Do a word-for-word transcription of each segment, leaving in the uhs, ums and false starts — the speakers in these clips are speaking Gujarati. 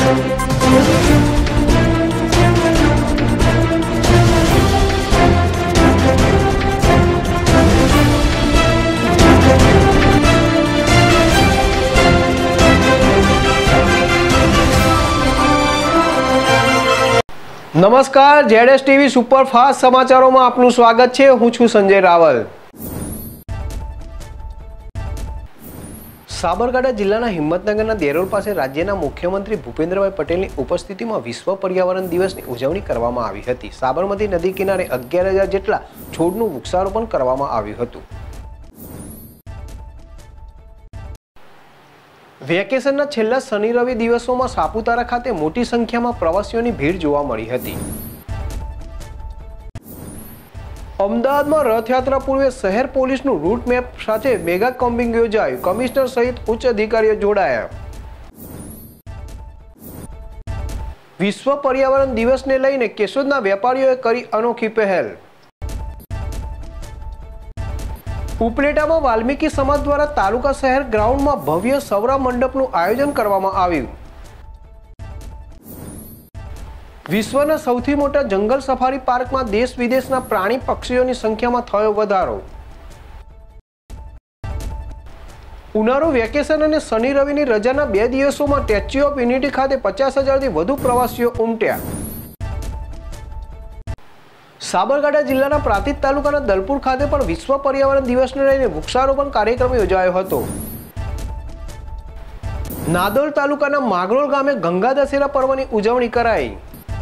नमस्कार, जेडएस टीवी सुपरफास्ट समाचारों में आपનું સ્વાગત છે। હું છું સંજય રાવલ। સાબરકાંઠા જિલ્લાના હિંમતનગરના દેરોલ પાસે રાજ્યના મુખ્યમંત્રી ભૂપેન્દ્રભાઈ પટેલની ઉપસ્થિતિમાં વિશ્વ પર્યાવરણ દિવસની ઉજવણી કરવામાં આવી હતી। સાબરમતી નદી કિનારે અગિયાર હજાર જેટલા છોડનું વૃક્ષારોપણ કરવામાં આવ્યું હતું। વેકેશનના છેલ્લા શનિ રવિ દિવસોમાં સાપુતારા ખાતે મોટી સંખ્યામાં પ્રવાસીઓની ભીડ જોવા મળી હતી। અમદાવાદમાં રથયાત્રા પૂર્વે શહેર પોલીસનું રૂટ મેપ સાથે મેગા કોમ્બિંગ યોજાયું। કમિશનર સહિત ઉચ્ચ અધિકારીઓ જોડાયા। વિશ્વ પર્યાવરણ દિવસને લઈને કેશોદના વેપારીઓએ કરી અનોખી પહેલ। ઉપલેટામાં વાલ્મીકી સમાજ દ્વારા તાલુકા શહેર ગ્રાઉન્ડમાં ભવ્ય સવરા મંડપનું આયોજન કરવામાં આવ્યું। વિશ્વના સૌથી મોટા જંગલ સફારી પાર્કમાં દેશ વિદેશના પ્રાણી પક્ષીઓની સંખ્યામાં થયો વધારો। ઉનાળુ વેકેશન અને શનિ રવિની રજાના બે દિવસોમાં સ્ટેચ્યુ ઓફ યુનિટી ખાતે પચાસ હજારથી વધુ પ્રવાસીઓ ઉમટ્યા। સાબરકાંઠા જિલ્લાના પ્રાંતિજ તાલુકાના દલપુર ખાતે પણ વિશ્વ પર્યાવરણ દિવસને લઈને વૃક્ષારોપણ કાર્યક્રમ યોજાયો હતો। નાદોલ તાલુકાના માગરોળ ગામે ગંગા દશેરા પર્વની ઉજવણી કરાઈ।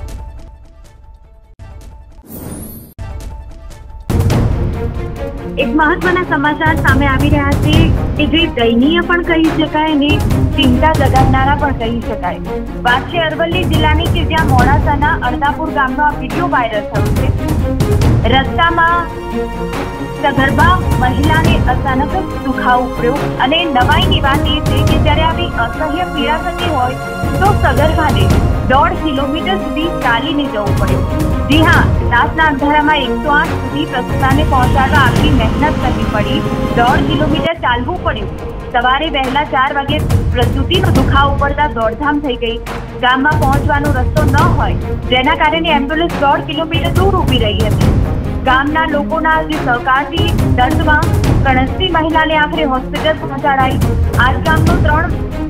एक महत्वना समाचार सामे आवी रह्या छे के जे दयनीय पण कही शकाय ने चिंता जगाडनारा पण कही शकाय। વાત છે અરવલ્લી જિલ્લાની કે જ્યાં મોડાસાના અર્ધાપુર ગામનો આ વિડીયો વાયરલ થયો છે। રસ્તામાં સગર્ભા મહિલાને અચાનક દુખાવો ઉપડ્યો અને નવાઈની વાત એ છે કે જ્યારે આવી અસહ્ય પીડા થતી હોય તો સગર્ભાને દોઢ કિલોમીટર સુધી ચાલીને જવું પડ્યું। જી हाँ, રાતના અંધારામાં એકસો આઠ સુધી પ્રસૂતાને પહોંચાડવા આખી મહેનત કરવી પડી। દોઢ કિલોમીટર ચાલવું પડ્યું। સવારે વહેલા ચાર વાગે પ્રસૂતિનો દુખાવો પડતા દોડધામ થઈ ગઈ। ગામમાં પહોંચવાનો રસ્તો ન હોય જેના કારણે એમ્બ્યુલન્સ દોઢ કિલોમીટર દૂર ઊભી રહી હતી। ગામના લોકોના જે સહકારથી દર્દમાં કણસતી મહિલાને આખરે હોસ્પિટલ પહોંચાડાઈ। આ ગામનો ત્રણ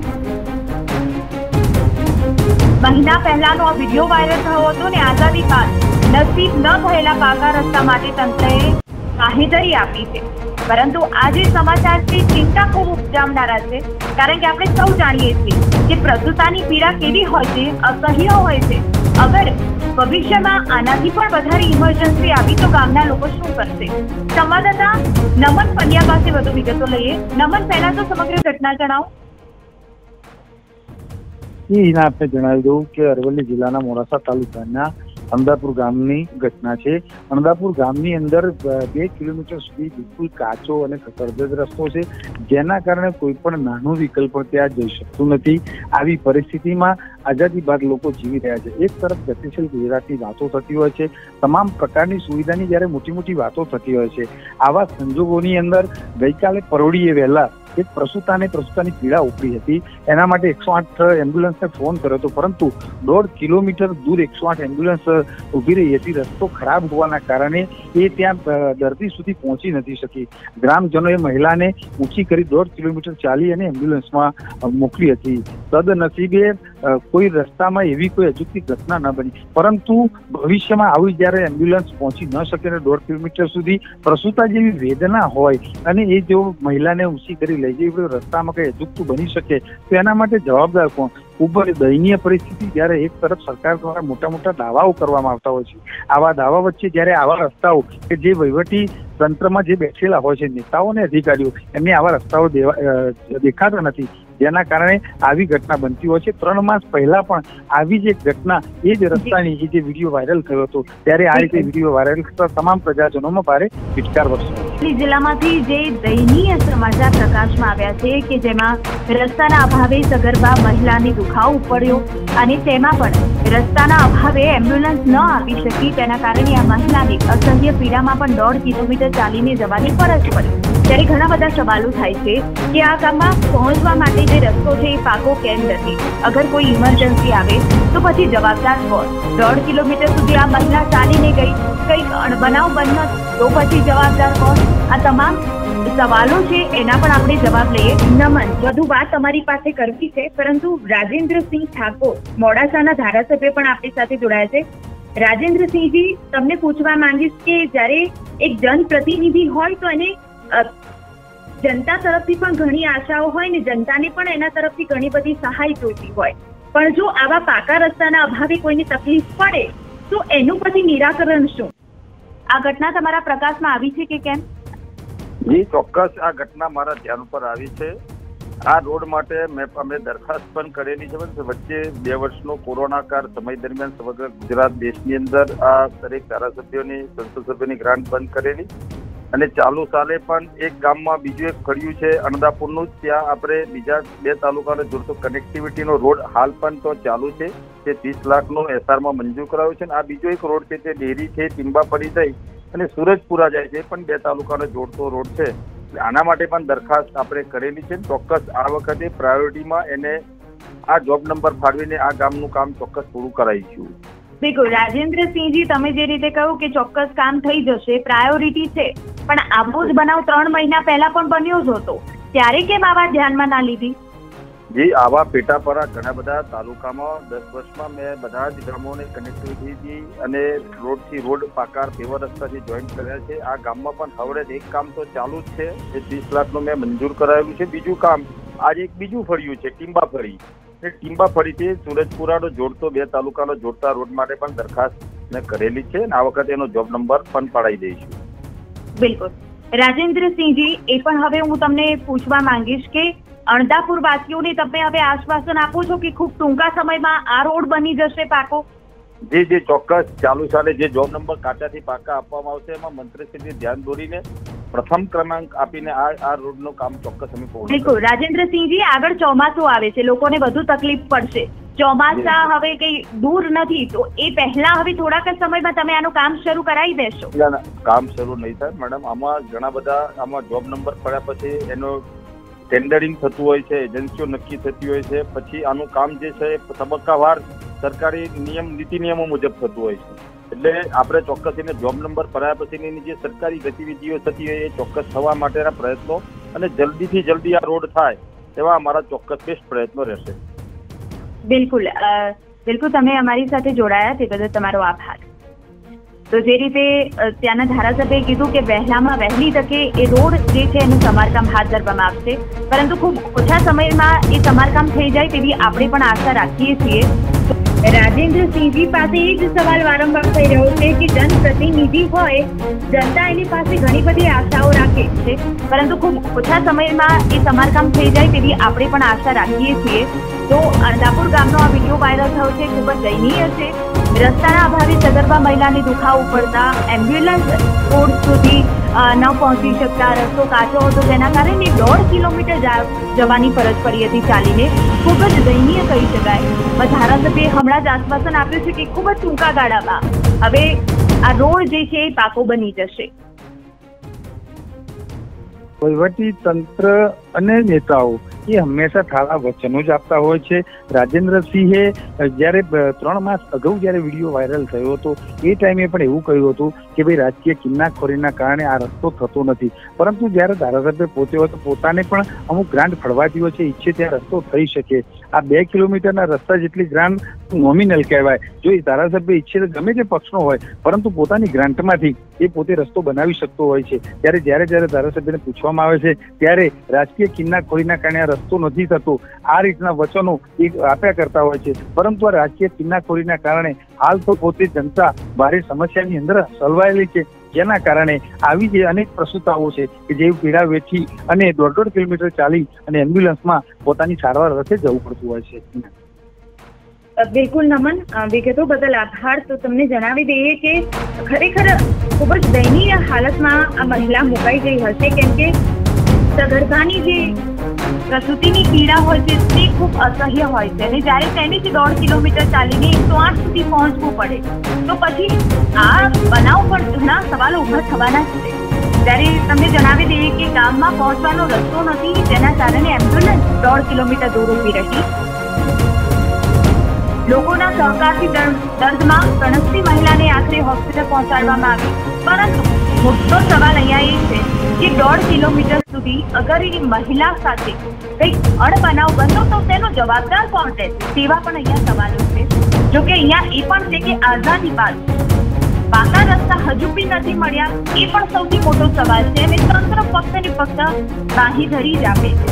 મહિના પહેલાનો આ વિડીયો વાયરલ થયો હતો ને આઝાદી બાદ નસીબ ન થયેલા પાકા રસ્તા માટે તંત્રએ બાહેધરી આપી છે। પરંતુ આજે સમાચારથી ચિંતા ખૂબ ઉપજાવનારા છે, કારણ કે આપણે સૌ જાણીએ છીએ કે પ્રસૂતાની પીડા કેવી હોય છે, અસહ્ય હોય છે। અગર ભવિષ્યમાં આનાથી પણ વધારે ઇમરજન્સી આવી તો ગામના લોકો શું કરશે? સંવાદદાતા નમન પંડ્યા પાસે વધુ વિગતો લઈએ। નમન, પહેલા તો સમગ્ર ઘટના જણાવો। આપને જણાવી દઉં કે અરવલ્લી જિલ્લાના મોડાસા તાલુકાના અમદાપુર ગામની ઘટના છે। અમદાપુર ગામની અંદર બે કિલોમીટર સુધી બિલકુલ કાચો અને ખતરજત રસ્તો છે, જેના કારણે કોઈ પણ નાનું વ્હીકલ પણ ત્યાં જઈ શકતું નથી। આવી પરિસ્થિતિમાં આઝાદી બાદ લોકો જીવી રહ્યા છે। એક તરફ ગતિશીલ ગુજરાતની વાતો થતી હોય છે, તમામ પ્રકારની સુવિધાની જ્યારે મોટી મોટી વાતો થતી હોય છે, આવા સંજોગોની અંદર ગઈકાલે પરોઢીએ વહેલા એક પ્રસૂતાને પ્રસૂતાની પીડા ઉપડી હતી। એના માટે એકસો આઠ એમ્બ્યુલન્સને ફોન કર્યો હતો, પરંતુ દોઢ કિલોમીટર દૂર એકસો આઠ એમ્બ્યુલન્સ ઊભી રહી હતી। રસ્તો ખરાબ હોવાના કારણે એ ત્યાં દર્દી સુધી પહોંચી નથી શકી। ગ્રામજનોએ મહિલાને ઊંચી કરી દોઢ કિલોમીટર ચાલી અને એમ્બ્યુલન્સમાં મોકલી હતી। સદનસીબે કોઈ રસ્તામાં એવી કોઈ અજુગતી ઘટના ન બની, પરંતુ ભવિષ્યમાં આવી જ્યારે એમ્બ્યુલન્સ પહોંચી ન શકે ને દોઢ કિલોમીટર સુધી પ્રસૂતા જેવી વેદના હોય અને એ જો મહિલાને ઊંચી કરી લઈ જઈ રસ્તામાં કઈ અજુગતું બની શકે તો એના માટે જવાબદાર કોણ? ખૂબ જ દયનીય પરિસ્થિતિ। જ્યારે એક તરફ સરકાર દ્વારા મોટા મોટા દાવાઓ કરવામાં આવતા હોય છે, આવા દાવા વચ્ચે જ્યારે આવા રસ્તાઓ કે જે વહીવટી તંત્રમાં જે બેઠેલા હોય છે નેતાઓ અને અધિકારીઓ, એમને આવા રસ્તાઓ દેખાતા નથી, જેના કારણે આવી ઘટના બનતી હોય છે। ત્રણ માસ પહેલા પણ આવી જ એક ઘટના એ જ રસ્તાની એ જે વિડીયો વાયરલ થયો હતો, ત્યારે આ રીતે વિડીયો વાયરલ થતા તમામ પ્રજાજનોમાં ભારે ફિટકાર વરસ્યો। જિલ્લામાંથી જે દયનીય સમાચાર પ્રકાશમાં આવ્યા છે કે જેમાં રસ્તાના અભાવે સગર્ભા મહિલાને દુખાવો પડ્યો અને તેમાં પણ રસ્તાના અભાવે એમ્બ્યુલન્સ ન આવી શકી, તેના કારણે આ મહિલાને અસહ્ય પીડામાં પણ દોઢ કિલોમીટર ચાલીને જવાની ફરજ પડી। ત્યારે ઘણા બધા સવાલો થાય છે કે આ ગામમાં પહોંચવા માટે જે રસ્તો છે એ પાકો કેમ નથી? અગર કોઈ ઇમરજન્સી આવે તો પછી જવાબદાર કોણ? દોઢ કિલોમીટર સુધી આ મહિલા ચાલીને ગઈ, કંઈક અણબનાવ બન્યો તો પછી જવાબદાર કોણ? આ તમામ સવાલો છે એના પણ આપણે જવાબ લઈએ. નમન, વધુ વાત તમારી પાસે કરવી છે, પરંતુ રાજેન્દ્રસિંહ ઠાકોર મોડાસાના ધારાસભ્ય પણ આપણી સાથે જોડાયા છે. રાજેન્દ્રસિંહજી, તમને પૂછવા માંગીશ કે જ્યારે એક જનપ્રતિનિધિ હોય તો એને જનતા તરફથી પણ ઘણી આશાઓ હોય ને જનતાને પણ એના તરફથી ઘણી બધી સહાય જોઈતી હોય, પણ જો આવા પાકા રસ્તાના અભાવે કોઈને તકલીફ પડે તો એનું પછી નિરાકરણ શું? આ ઘટના તમારા પ્રકાશમાં આવી છે કે કેમ? જી ચોક્કસ, આ ઘટના મારા ધ્યાન ઉપર આવી છે. આ રોડ માટે મેં અમે દરખાસ્ત પણ કરેલી છે. વચ્ચે બે વર્ષનો કોરોના કાળ સમય દરમિયાન સમગ્ર ગુજરાત દેશની અંદર આ દરેક ધારાસભ્યોની સંસદ સભ્યોની ગ્રાન્ટ બંધ કરેલી, અને ચાલુ સાલે પણ એક ગામમાં બીજું એક ફળ્યું છે અણદાપુરનું, ત્યાં આપણે બીજા બે તાલુકાને જોડતો કનેક્ટિવિટીનો રોડ હાલ પણ તો ચાલુ છે, તે ત્રીસ લાખનો એસઆરમાં મંજૂર કરાયો છે. આ બીજો એક રોડ છે તે ડેરી છે ટીંબાપડી થઈ અને સુરજપુરા જાય છે, પણ બે તાલુકાને જોડતો રોડ છે. આના માટે પણ દરખાસ્ત આપણે કરેલી છે. ચોક્કસ આ વખતે પ્રાયોરિટીમાં એને આ જોબ નંબર ફાળવીને આ ગામનું કામ ચોક્કસ પૂરું કરાવીશું. બિલકુલ રાજેન્દ્રસિંહજી, તમે જે રીતે કહ્યું કે ચોક્કસ કામ થઈ જશે, પ્રાયોરિટી છે, પણ આવો જ બનાવ ત્રણ મહિના પહેલા પણ બન્યો જ હતો, ત્યારે કેમ આવા ધ્યાનમાં ના લીધી? જી, આવા પેટાપરા ઘણા બધા તાલુકામાં દસ વર્ષમાં મેં બધા જ ગામોને કનેક્ટિવિટી અને રોડથી રોડ પાકા પેવર રસ્તાથી જોઈન્ટ કર્યા છે. આ ગામમાં પણ હવે એક કામ તો ચાલુ જ છે, એ ત્રીસ લાખનું મેં મંજૂર કરાવેલું છે. બીજું કામ આજે એક બીજું ફળ્યું છે ટીંબાફળી, એ ટીંબાફળીથી સુરજપુરાનો જોડતો બે તાલુકાનો જોડતા રોડ માટે પણ દરખાસ્ત મેં કરેલી છે, અને આ વખતે એનો જોબ નંબર પણ પડાવી દઈશું. બિલકુલ રાજેન્દ્રસિંહજી, એ પણ હવે હું તમને પૂછવા માંગીશ કે અણદાપુર વાસીઓને તમે હવે આશ્વાસન આપો છો કે ખૂબ ટૂંકા સમયમાં આ રોડ બની જશે પાકો? જી જી ચોક્કસ. ચાલુ સાલે જે જોબ નંબર કાચાથી પાકા આપવામાં આવશે એમાં મંત્રીશ્રીને ધ્યાન દોરીને પ્રથમ ક્રમાંક આપીને આ આ રોડનું કામ ચોક્કસ અમે પૂર્ણ. બિલકુલ રાજેન્દ્રસિંહજી, આગળ ચોમાસું આવે છે, લોકોને વધુ તકલીફ પડશે. ચોમાસા હવે કઈ દૂર નથી, તો એ પહેલા હવે થોડાક સમયમાં તમે આનું કામ શરૂ કરાવી દેશો? કામ શરૂ નહીં થાય મેડમ. આમાં ઘણા બધા આમાં જોબ નંબર પડ્યા પછી એનો ટેન્ડરિંગ થતું હોય છે, એજન્સીઓ નક્કી થતી હોય છે, પછી આનું કામ જે છે તબક્કાવાર સરકારી નિયમ નીતિ નિયમો મુજબ થતું હોય છે. એટલે આપણે ચોક્કસ એને જોબ નંબર પડાયા પછીની જે સરકારી ગતિવિધિઓ થતી હોય એ ચોક્કસ થવા માટેના પ્રયત્નો અને જલ્દીથી જલ્દી આ રોડ થાય એવા અમારા ચોક્કસ બેસ્ટ પ્રયત્નો રહેશે. બિલકુલ બિલકુલ તમે અમારી સાથે જોડાયા તે બદલ તમારો આભાર. તો જે રીતે ત્યાંના ધારાસભ્યએ કીધું કે વહેલામાં વહેલી તકે એ રોડ જે છે એનું સમારકામ હાથ ધરવામાં આવશે, પરંતુ ખૂબ ઓછા સમયમાં એ સમારકામ થઈ જાય તેવી આપણે પણ આશા રાખીએ છીએ. રાજેન્દ્રસિંહજી પાસે એ જ સવાલ વારંવાર થઈ રહ્યો છે કે જનપ્રતિનિધિ હોય, જનતા એની પાસે ઘણી બધી આશાઓ રાખે છે, પરંતુ ખૂબ ઓછા સમયમાં એ સમારકામ થઈ જાય તેવી આપણે પણ આશા રાખીએ છીએ. તો અણદાપુર ગામનો આ વિડીયો વાયરલ થયો છે, ખૂબ જ દયનીય છે. રસ્તાના અભાવે સગર્ભા મહિલાને દુખાવો પડતા એમ્બ્યુલન્સ રોડ સુધી ન પહોંચી શકતા, રસ્તો કાચો હતો જેના કારણે દોઢ કિલોમીટર જવાની ફરજ પડી હતી ચાલીને. ખૂબ જ દયનીય કહી શકાય. ધારાસભ્યએ હમણાં જ આશ્વાસન આપ્યું છે કે ખૂબ જ ટૂંકા ગાળામાં હવે આ રોડ જે છે એ પાકો બની જશે. વહીવટી તંત્ર અને નેતાઓ એ હંમેશા ઠાળા વચનો જ આપતા હોય છે. રાજેન્દ્રસિંહે જ્યારે ત્રણ માસ અગાઉ જ્યારે વિડીયો વાયરલ થયો હતો એ ટાઈમે પણ એવું કહ્યું હતું કે ભાઈ રાજકીય કિન્નાખોરીના કારણે આ રસ્તો થતો નથી, પરંતુ જ્યારે ધારાસભ્ય પોતે હોય તો પોતાને પણ અમુક ગ્રાન્ટ ફળવાતી હોય છે, ઈચ્છે ત્યાં રસ્તો થઈ શકે. આ બે કિલોમીટરના રસ્તા જેટલી ગ્રાન્ટ નોમિનલ કહેવાય. જો એ ધારાસભ્ય ઈચ્છે તો ગમે તે પક્ષનો હોય, પરંતુ પોતાની ગ્રાન્ટમાંથી એ પોતે રસ્તો બનાવી શકતો હોય છે. ત્યારે જ્યારે જ્યારે ધારાસભ્યને પૂછવામાં આવે છે ત્યારે રાજકીય કિન્નાખોરીના કારણે આ રસ્તો નથી થતો આ રીતના વચનો એ આપ્યા કરતા હોય છે, પરંતુ આ રાજકીય કિન્નાખોરીના કારણે હાલ તો પોતે જનતા ભારે સમસ્યાની અંદર સલવાયેલી છે, જેના કારણે આવી જે અનેક પ્રસૂતાઓ છે કે જે પીડા વેઠી અને દોઢ દોઢ કિલોમીટર ચાલી અને એમ્બ્યુલન્સમાં પોતાની સારવાર અર્થે જવું પડતું હોય છે. બિલકુલ નમન, વિગતો બદલ આભાર. તો તમને જણાવી દઈએ કે ખરેખર ખૂબ જ દયનીય હાલતમાં આ મહિલા મુકાઈ ગઈ હશે, કેમ કે સગર્ભાની જે પ્રસૂતિની પીડા હોય છે તે ખૂબ અસહ્ય હોય છે, અને જ્યારે તેને જ દોઢ કિલોમીટર ચાલીને એકસો આઠ સુધી પહોંચવું પડે તો પછી આ બનાવ પર ઘણા સવાલો ઉભા થવાના જ છે. ત્યારે તમને જણાવી દઈએ કે ગામમાં પહોંચવાનો રસ્તો નથી, જેના કારણે એમ્બ્યુલન્સ દોઢ કિલોમીટર દૂર ઊભી રહી. લોકોના સહકારથી દર્દમાં તણસતી મહિલાને આખરે હોસ્પિટલ પહોંચાડવામાં આવી. પરંતુ મોટો સવાલ અહીંયા એ છે કે દોઢ કિલોમીટર સુધી અગર એ મહિલા સાથે કંઈક અણબનાવ બન્યો તો તેનો જવાબદાર કોણ છે, તેવા પણ અહીંયા સવાલો છે. જોકે અહીંયા એ પણ છે કે આઝાદી બાદ પાકા રસ્તા હજુ બી નથી મળ્યા, એ પણ સૌથી મોટો સવાલ છે. અને તંત્ર ફક્ત ને ફક્ત બાંહીધરી જ આપે છે.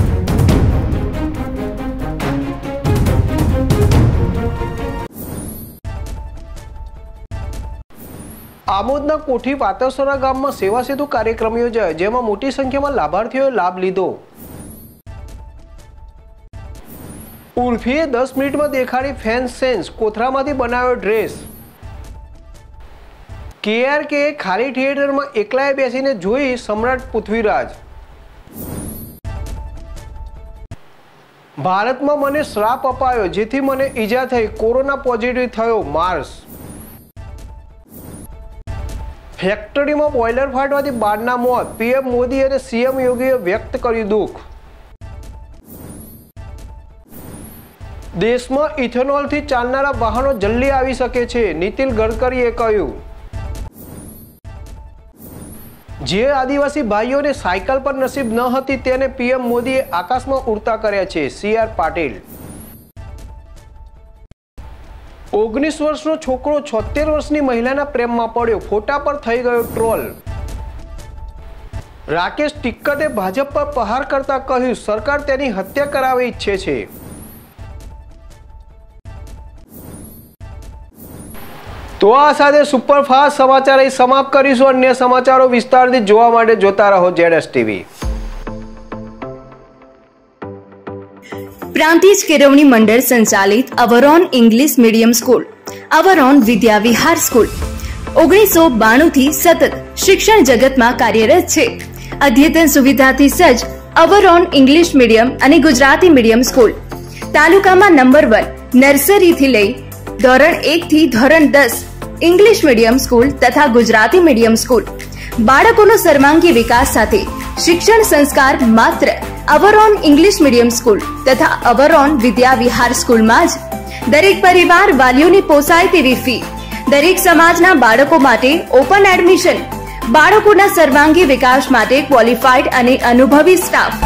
આમોદના કોઠી વાતસરા ગામમાં સેવા સેતુ કાર્યક્રમ યોજાયો, જેમાં મોટી સંખ્યામાં લાભાર્થીઓએ લાભ લીધો. ઉર્ફીએ દસ મિનિટમાં દેખાડી ફેન સેન્સ, કોથરામાંથી બનાવ્યો ડ્રેસ. કેઆરકે ખાલી થિયેટરમાં એકલાએ બેસીને જોઈ સમ્રાટ પૃથ્વીરાજ. ભારતમાં મને શ્રાપ અપાયો, જેથી મને ઈજા થઈ, કોરોના પોઝિટિવ થયો, માર્સ. ફેક્ટરીમાં બોઇલર ફાટવાથી બારના મોત, પીએમ મોદી અને સીએમ યોગીએ વ્યક્ત કર્યું દુઃખ. દેશમાં ઇથેનોલથી ચાલનારા વાહનો જલ્દી આવી શકે છે, નીતિન ગડકરીએ કહ્યું. જે આદિવાસી ભાઈઓને સાયકલ પર નસીબ ન હતી તેને પીએમ મોદીએ આકાશમાં ઉડતા કર્યા છે, સી આર પાટીલ. ઓગણીસ વર્ષનો છોકરો છોતેર વર્ષની મહિલાના પ્રેમમાં પડ્યો, ફોટા પર થઈ ગયો ટ્રોલ. રાકેશ ટિક્કતે ભાજપ પર પ્રહાર કરતા કહ્યું સરકાર તેની હત્યા કરાવવા ઈચ્છે છે. તો આ સાથે સુપરફાસ્ટ સમાચાર અહીં સમાપ્ત કરીશું. અન્ય સમાચારો વિસ્તારથી જોવા માટે જોતા રહો જેડએસ ટીવી. પ્રાંતિજ કેળવણી મંડળ સંચાલિત our own English medium school, our own Vidya Vihar school ઓગણીસો બાણું થી સતત શિક્ષણ જગતમાં કાર્યરત છે. અદ્યતન સુવિધાથી સજ્જ અવરોન ઇંગ્લિશ મીડિયમ અને ગુજરાતી મીડિયમ સ્કૂલ તાલુકામાં નંબર વન, નર્સરીથી લઈ ધોરણ એક થી ધોરણ દસ ઇંગ્લિશ મીડિયમ સ્કૂલ તથા ગુજરાતી મીડિયમ સ્કૂલ. બાળકોનો સર્વાંગી વિકાસ સાથે શિક્ષણ સંસ્કાર માત્ર અવરોન ઇંગ્લિશ મીડિયમ સ્કૂલ તથા અવરોન વિદ્યા વિહાર સ્કૂલમાં જ. દરેક પરિવાર વાલીઓની પોસાય તેવી ફી, દરેક સમાજના બાળકો માટે ઓપન એડમિશન, બાળકોના સર્વાંગી વિકાસ માટે ક્વોલિફાઈડ અને અનુભવી સ્ટાફ.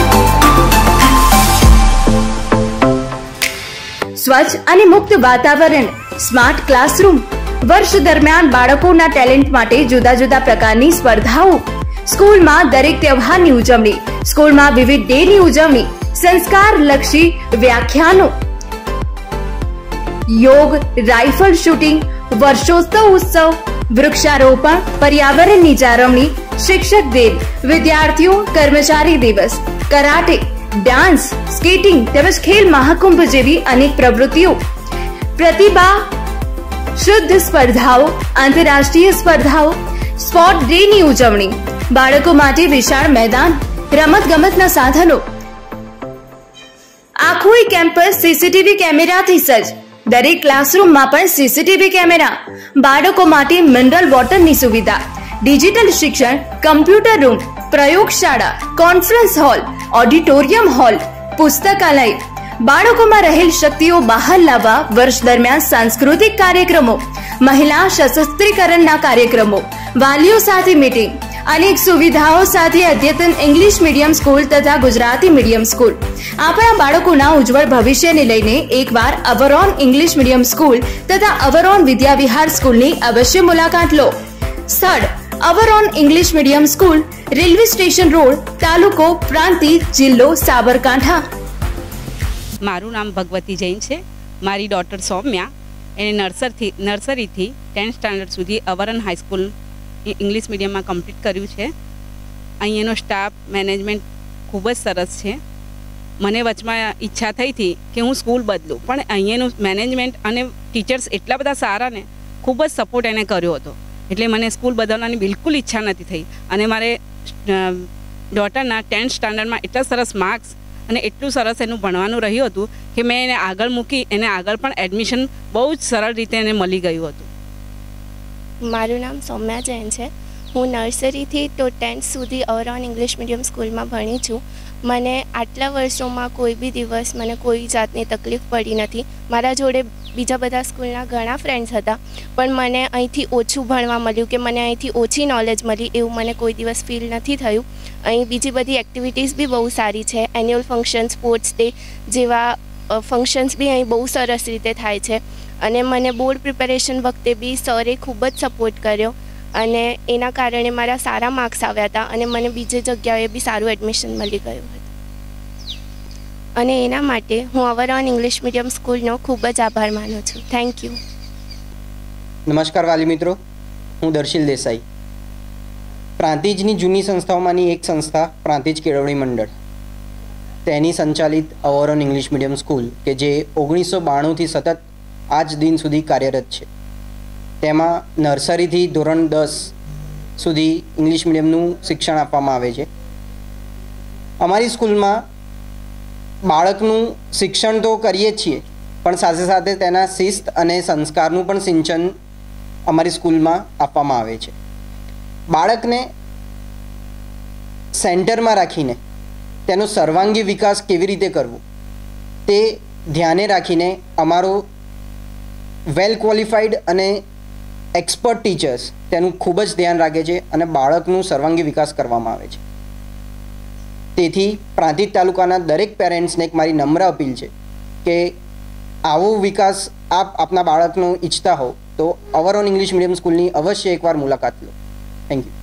સ્વચ્છ અને મુક્ત વાતાવરણ, સ્માર્ટ ક્લાસરૂમ. વર્ષ દરમિયાન બાળકોના ટેલેન્ટ માટે જુદા જુદા પ્રકારની સ્પર્ધાઓ. સ્કૂલમાં દરેક તહેવારની ઉજવણી, સ્કૂલમાં વિવિધ ડેની ઉજવણી, સંસ્કારલક્ષી વ્યાખ્યાનો, યોગ, રાઇફલ શૂટિંગ, વર્ષોત્સવ ઉત્સવ, વૃક્ષારોપણ, પર્યાવરણની જાળવણી, શિક્ષક દિન, વિદ્યાર્થીઓ કર્મચારી દિવસ, કરાટે, ડાન્સ, સ્કેટિંગ તેમજ ખેલ મહાકુંભ જેવી અનેક પ્રવૃત્તિઓ. પ્રતિભા શુદ્ધ સ્પર્ધાઓ, આંતરરાષ્ટ્રીય સ્પર્ધાઓ, સ્પોર્ટ ડે ની ઉજવણી, બાળકો માટે વિશાળ મેદાન, રમત ગમતના સાધનો. આખું કેમ્પસ સીસીટીવી કેમેરાથી સજ્જ, દરેક ક્લાસરૂમમાં પણ સીસીટીવી કેમેરા. બાળકો માટે મિનરલ વોટરની સુવિધા, ડિજિટલ શિક્ષણ, કમ્પ્યુટર રૂમ, પ્રયોગશાળા, કોન્ફરન્સ હોલ, ઓડિટોરિયમ હોલ, પુસ્તકાલય. બાળકોમાં રહેલ શક્તિઓ બહાર લાવવા વર્ષ દરમિયાન સાંસ્કૃતિક કાર્યક્રમો, મહિલા સશસ્ત્રીકરણના કાર્યક્રમો, વાલીઓ સાથે મીટિંગ. અનેક સુવિધાઓ સાથે અદ્યતન ઇંગ્લિશ મીડિયમ સ્કૂલ તથા ગુજરાતી મીડિયમ સ્કૂલ. આપણા બાળકોના ઉજ્જવળ ભવિષ્યને લઈને એકવાર અવરોન ઇંગ્લિશ મીડિયમ સ્કૂલ તથા અવરોન વિદ્યા વિહાર સ્કૂલની અવશ્ય મુલાકાત લો. સ્થળ our own English medium school, railway station road, તાલુકો પ્રાંતિજ, જિલ્લો સાબરકાંઠા. મારું નામ ભગવતી જૈન છે. મારી ડોટર સૌમ્યા એને નર્સરથી નર્સરીથી ટેન્થ સ્ટાન્ડર્ડ સુધી અવરોન હાઈસ્કૂલ ઇંગ્લિશ મીડિયમમાં કમ્પ્લીટ કર્યું છે. અહીંયાનો સ્ટાફ મેનેજમેન્ટ ખૂબ જ સરસ છે. મને વચમાં ઈચ્છા થઈ હતી કે હું સ્કૂલ બદલું, પણ અહીંયાનું મેનેજમેન્ટ અને ટીચર્સ એટલા બધા સારા ને ખૂબ જ સપોર્ટ એને કર્યો હતો, એટલે મને સ્કૂલ બદલવાની બિલકુલ ઈચ્છા નથી થઈ. અને મારે ડોટરના ટેન્થ સ્ટાન્ડર્ડમાં એટલા સરસ માર્ક્સ અને એટલું સરસ એનું ભણવાનું રહ્યું હતું કે મેં એને આગળ મૂકી, એને આગળ પણ એડમિશન બહુ જ સરળ રીતે એને મળી ગયું હતું. મારું નામ સૌમ્યા જૈન છે. હું નર્સરીથી તો ટેન્થ સુધી ઓવરઓલ ઇંગ્લિશ મીડિયમ સ્કૂલમાં ભણી છું. મને આટલા વર્ષોમાં કોઈ બી દિવસ મને કોઈ જાતની તકલીફ પડી નથી. મારા જોડે બીજા બધા સ્કૂલના ઘણા ફ્રેન્ડ્સ હતા, પણ મને અહીંથી ઓછું ભણવા મળ્યું કે મને અહીંથી ઓછી નોલેજ મળી એવું મને કોઈ દિવસ ફીલ નથી થયું. અહીં બીજી બધી એક્ટિવિટીઝ બી બહુ સારી છે. એન્યુઅલ ફંક્શન, સ્પોર્ટ્સ ડે જેવા ફંક્શન્સ બી અહીં બહુ સરસ રીતે થાય છે. અને મને બોર્ડ પ્રિપેરેશન વખતે બી સરે ખૂબ જ સપોર્ટ કર્યો અને એના કારણે મારા સારા માર્ક્સ આવ્યા હતા અને મને બીજી જગ્યાએ બી સારું એડમિશન મળી ગયું હતું. અને એના માટે હું ઓવરઓલ ઇંગ્લિશ મીડિયમ સ્કૂલનો ખૂબ જ આભાર માનું છું. Thank you. નમસ્કાર વાલી મિત્રો, હું દર્શિલ દેસાઈ. પ્રાંતિજની જૂની સંસ્થાઓમાંની એક સંસ્થા પ્રાંતિજ કેળવણી મંડળ, તેની સંચાલિત ઓવરઓલ ઇંગ્લિશ મીડિયમ સ્કૂલ કે જે ઓગણીસો બાણુંથી સતત આજ દિન સુધી કાર્યરત છે. તેમાં નર્સરીથી ધોરણ દસ સુધી ઇંગ્લિશ મીડિયમનું શિક્ષણ આપવામાં આવે છે. અમારી સ્કૂલમાં બાળકનું શિક્ષણ તો કરીએ જ છીએ, પણ સાથે સાથે તેના શિસ્ત અને સંસ્કારનું પણ સિંચન અમારી સ્કૂલમાં આપવામાં આવે છે. બાળકને સેન્ટરમાં રાખીને તેનો સર્વાંગી વિકાસ કેવી રીતે કરવો તે ધ્યાને રાખીને અમારો વેલ ક્વોલિફાઈડ અને એક્સપર્ટ ટીચર્સ તેનું ખૂબ જ ધ્યાન રાખે છે અને બાળકનું સર્વાંગી વિકાસ કરવામાં આવે છે. તેથી પ્રાંતિજ તાલુકાના દરેક પેરેન્ટ્સને એક મારી નમ્ર અપીલ છે કે આવો વિકાસ આપ આપના બાળકનો ઈચ્છતા હો તો ઓવરઓલ ઇંગ્લિશ મીડિયમ સ્કૂલની અવશ્ય એકવાર મુલાકાત લો. Thank you.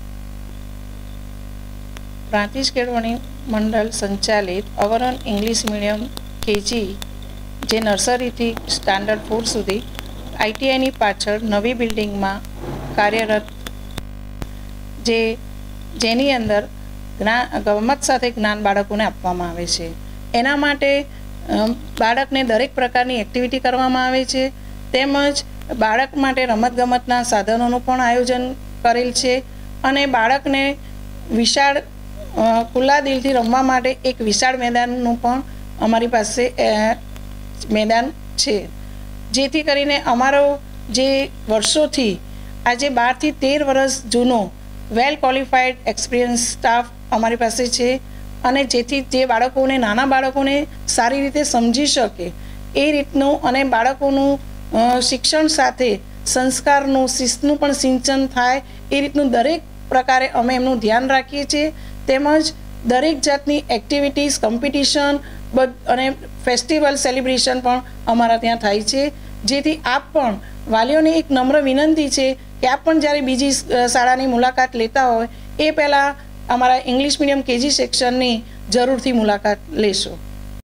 પ્રાંતિજ કેળવણી મંડળ સંચાલિત ઓવરઓલ ઇંગ્લિશ મીડિયમ કેજી જે નર્સરીથી સ્ટાન્ડર્ડ ફોર સુધી આઈટીઆઈની પાછળ નવી બિલ્ડિંગમાં કાર્યરત, જે જેની અંદર જ્ઞાન ગમત સાથે જ્ઞાન બાળકોને આપવામાં આવે છે. એના માટે બાળકને દરેક પ્રકારની એક્ટિવિટી કરવામાં આવે છે, તેમજ બાળક માટે રમતગમતના સાધનોનું પણ આયોજન કરેલ છે અને બાળકને વિશાળ ખુલ્લા દિલથી રમવા માટે એક વિશાળ મેદાનનું પણ અમારી પાસે મેદાન છે. જેથી કરીને અમારો જે વર્ષોથી આજે બારથી તેર વર્ષ જૂનો વેલ ક્વોલિફાઈડ એક્સપિરિયન્સ સ્ટાફ અમારી પાસે છે અને જેથી જે બાળકોને નાના બાળકોને સારી રીતે સમજી શકે એ રીતનું અને બાળકોનું શિક્ષણ સાથે સંસ્કારનું, શિસ્તનું પણ સિંચન થાય એ રીતનું દરેક પ્રકારે અમે એમનું ધ્યાન રાખીએ છીએ. તેમજ દરેક જાતની એક્ટિવિટીઝ, કોમ્પિટિશન અને ફેસ્ટિવલ સેલિબ્રેશન પણ અમારા ત્યાં થાય છે. જેથી આપ પણ વાલીઓને એક નમ્ર વિનંતી છે કે આપ પણ જ્યારે બીજી શાળાની મુલાકાત લેતા હોય એ પહેલાં અમારા ઇંગ્લિશ મીડિયમ કેજી સેક્શનની જરૂરથી મુલાકાત લેશો.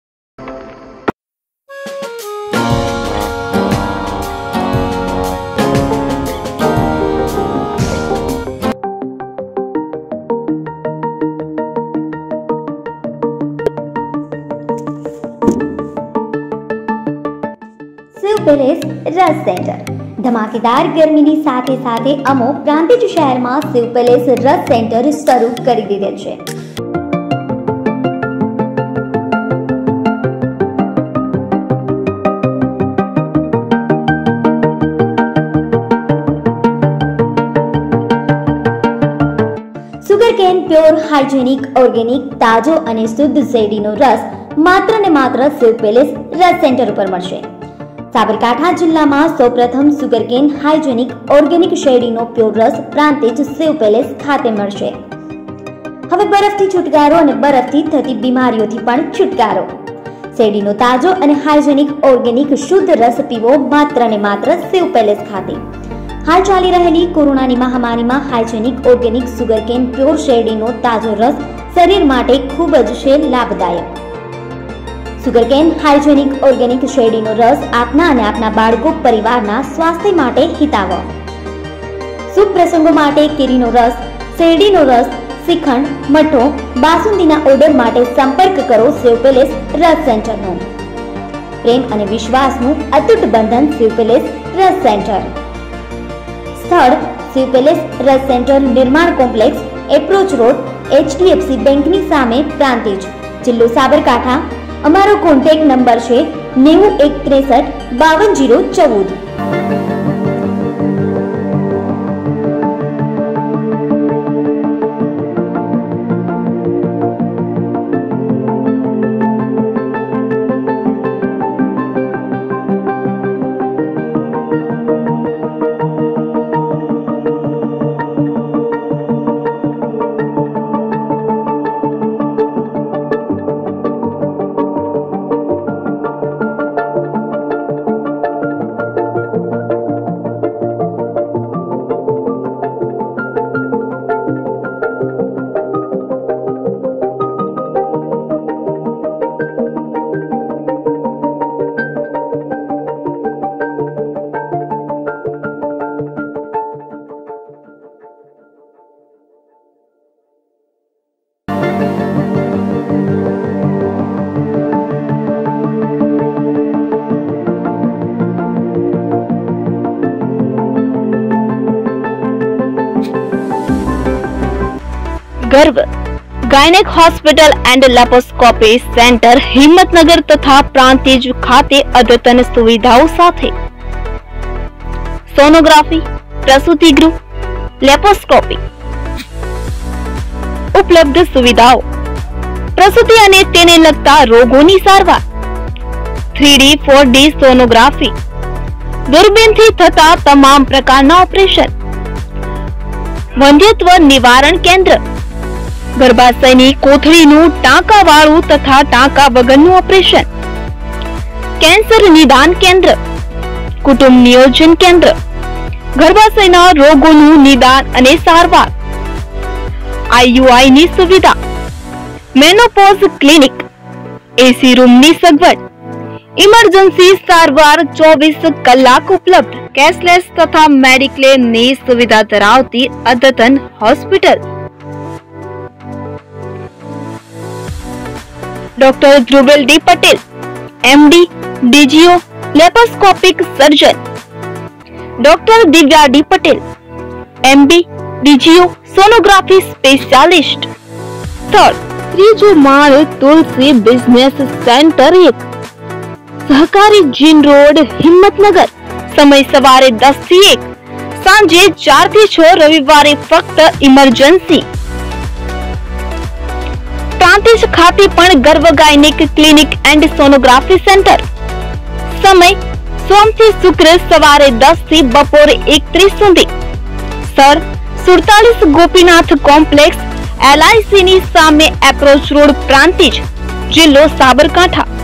પેલેસ રસ સેન્ટર ધમાકેદાર ગરમીની સાથે સાથે અમો પ્રાંતિજ શહેરમાં શિવ પેલેસ રસ સેન્ટર શરૂ કરી દીધેલ છે. સુગરકેન પ્યોર હાઇજેનિક ઓર્ગેનિક તાજો અને શુદ્ધ શેરડીનો રસ માત્ર ને માત્ર શિવ પેલેસ રસ સેન્ટર ઉપર મળશે. સાબરકાંઠા જિલ્લામાં સૌપ્રથમ સુગરકેન હાઇજેનિક ઓર્ગેનિક શેરડીનો પ્યોર રસ પ્રાંતિજ શિવ પેલેસ ખાતે મળશે. હવે બરફથી છુટકારો અને બરફથી થતી બીમારીઓથી પણ છુટકારો. શેરડીનો તાજો અને હાઇજેનિક ઓર્ગેનિક શુદ્ધ રસ પીવો માત્ર ને માત્ર શિવ પેલેસ ખાતે. હાલ ચાલી રહેલી કોરોનાની મહામારીમાં હાઇજેનિક ઓર્ગેનિક સુગરકેન પ્યોર શેરડીનો તાજો રસ શરીર માટે ખૂબ જ છે લાભદાયક. સુગરકેન હાઇજેનિક ઓર્ગેનિક શેરડીનો રસ આપના અને આપના બાળકો પરિવારના સ્વાસ્થ્ય માટે હિતાવહ. શુભ પ્રસંગો માટે કેરીનો રસ, શેરડીનો રસ, શ્રીખંડ, મઠો, બાસુંદીના ઓર્ડર માટે સંપર્ક કરો શિવ પેલેસ રસ સેન્ટરનો. પ્રેમ અને વિશ્વાસનું અતૂટ બંધન શિવ પેલેસ રસ સેન્ટર. સ્થળ શિવ પેલેસ રસ સેન્ટર, નિર્માણ કોમ્પ્લેક્સ, એપ્રોચ રોડ, એચડીએફસી બેંકની સામે, પ્રાંતિજ, જિલ્લો સાબરકાંઠા. અમારો કોન્ટેક્ટ નંબર છે નેવું એક ત્રેસઠ બાવન જીરો ચૌદ. Garv gynaec hospital and laparoscopy centre Himmatnagar तथा प्रांतिज खाते अद्यतन सुविधाओं साथे सोनोग्राफी, प्रसूति गृह, लेप्रोस्कोपी उपलब्ध सुविधाओं, प्रसूति अने तेने लगता रोगोनी सारवार, three D four D sonography, दूरबीन थी थता तमाम प्रकारना ऑपरेशन, वंध्यत्व निवारण केंद्र, गर्भाशयनी कोथळीनुं टांकावाळुं तथा टांका वगरनुं ऑपरेशन, कैंसर निदान केंद्र, कुटुंब नियोजन केंद्र, गर्भाशयना रोगोनुं निदान अने सारवार, आईयूआई नी सुविधा, मेनोपॉज क्लिनिक, एसी रूम नी सगवड, इमरजेंसी सारवार चौबीस कलाक उपलब्ध, कैशलेस तथा मेडिक्लेम नी सुविधा धरावती अद्यतन hospital. Doctor Dhruvel D Patel, MD, DGO, laparoscopic surgeon. Doctor Divya D Patel, MD, DGO, sonography specialist. Third, त्रीजो माल तुलसी बिजनेस सेंटर एक, सहकारी जीन रोड, हिम्मतनगर। समय सवारे दस थी एक, सांजे चार थी छ, रविवारे फक्त इमरजेंसी। प्रांतिज खाते पण Garv gynaec clinic and sonography centre. समय सोम थी शुक्र सवारे दस थी बपोरे एक त्रीस सुधी। सर सुड़तालीस Gopinath complex, L I C नी सामे एप्रोच रोड, प्रांतिज, जिल्लो साबरकांठा।